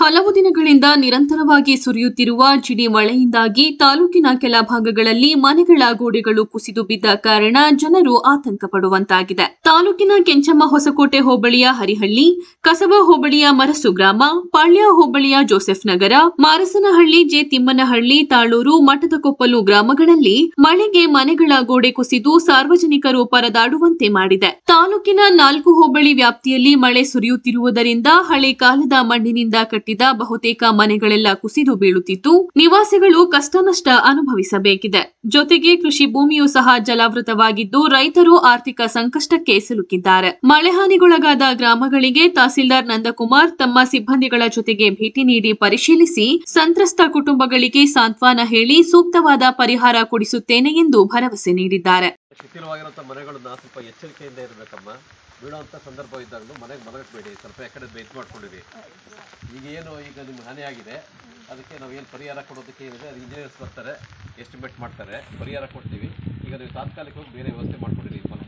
ಹಲವು ದಿನಗಳಿಂದ ನಿರಂತರವಾಗಿ ಸುರಿಯುತ್ತಿರುವ ಜಿಡಿ ಮಳೆಯಿಂದಾಗಿ ತಾಲೂಕಿನ ಕೆಲ ಭಾಗಗಳಲ್ಲಿ ಮನೆಗಳ ಗೋಡೆಗಳು ಕುಸಿದು ಬಿದ್ದ ಕಾರಣ ಜನರು ಆತಂಕ ಪಡುವಂತಾಗಿದೆ. ತಾಲೂಕಿನ ಕೆಂಚಮ್ಮ ಹೊಸಕೋಟೆ ಹೋಬಳಿಯ ಹರಿಹಳ್ಳಿ, ಕಸಬಾ ಹೋಬಳಿಯ ಮರಸು ಗ್ರಾಮ, ಪಾಳ್ಯ ಹೋಬಳಿಯ ಜೋಸೆಫ್ ನಗರ, ಮಾರಸನಹಳ್ಳಿ, ಜೆ ತಿಮ್ಮನಹಳ್ಳಿ, ತಾಳೂರು, ಮಠದಕೊಪ್ಪಲು ಗ್ರಾಮಗಳಲ್ಲಿ ಮಳೆಗೆ ಮನೆಗಳ ಗೋಡೆ ಕುಸಿದು ಸಾರ್ವಜನಿಕರು ಪರದಾಡುವಂತೆ ಮಾಡಿದೆ. ತಾಲೂಕಿನ 4 ಹೋಬಳಿ ವ್ಯಾಪ್ತಿಯಲ್ಲಿ ಮಳೆ ಸುರಿಯುತ್ತಿರುವುದರಿಂದ ಹಳೆ ಕಾಲದ ಮಣ್ಣಿನಿಂದ ಕಟ್ಟಿದ ಬಹುತೇಕ ಮನೆಗಳೆಲ್ಲ ಕುಸಿದು ಬೀಳುತ್ತಿದ್ದು, ನಿವಾಸಿಗಳು ಕಷ್ಟನಷ್ಟ ಅನುಭವಿಸಬೇಕಿದೆ. ಜೊತೆಗೆ ಕೃಷಿ ಭೂಮಿಯೂ ಸಹ ಜಲಾವೃತವಾಗಿದ್ದು, ರೈತರು ಆರ್ಥಿಕ ಸಂಕಷ್ಟಕ್ಕೆ ಸಿಲುಕಿದ್ದಾರೆ. ಮಳೆ ಹಾನಿಗೊಳಗಾದ ಗ್ರಾಮಗಳಿಗೆ ತಹಸೀಲ್ದಾರ್ ನಂದಕುಮಾರ್ ತಮ್ಮ ಸಿಬ್ಬಂದಿಗಳ ಜೊತೆಗೆ ಭೇಟಿ ನೀಡಿ ಪರಿಶೀಲಿಸಿ ಸಂತ್ರಸ್ತ ಕುಟುಂಬಗಳಿಗೆ ಸಾಂತ್ವನ ಹೇಳಿ ಸೂಕ್ತವಾದ ಪರಿಹಾರ ಕೊಡಿಸುತ್ತೇನೆ ಎಂದು ಭರವಸೆ ನೀಡಿದ್ದಾರೆ. ಶಿಥಿಲವಾಗಿರುವಂಥ ಮನೆಗಳನ್ನ ಸ್ವಲ್ಪ ಎಚ್ಚರಿಕೆಯಿಂದ ಇರಬೇಕಮ್ಮ. ಬೀಳುವಂಥ ಸಂದರ್ಭ ಇದ್ದಾಗಲೂ ಮನೆಗೆ ಮಲಗಬೇಡಿ, ಸ್ವಲ್ಪ ಯಾಕಡೆ ಇದು ಮಾಡ್ಕೊಂಡಿರಿ. ಈಗ ನಿಮ್ಗೆ ಹಾನಿಯಾಗಿದೆ, ಅದಕ್ಕೆ ನಾವು ಏನು ಪರಿಹಾರ ಕೊಡೋದಕ್ಕೆ ಏನಿದೆ ಅದು ಇಂಜಿನಿಯರ್ಸ್ ಬರ್ತಾರೆ, ಎಸ್ಟಿಮೇಟ್ ಮಾಡ್ತಾರೆ, ಪರಿಹಾರ ಕೊಡ್ತೀವಿ. ಈಗ ನೀವು ತಾತ್ಕಾಲಿಕವಾಗಿ ಬೇರೆ ವ್ಯವಸ್ಥೆ ಮಾಡ್ಕೊಂಡಿರಿ.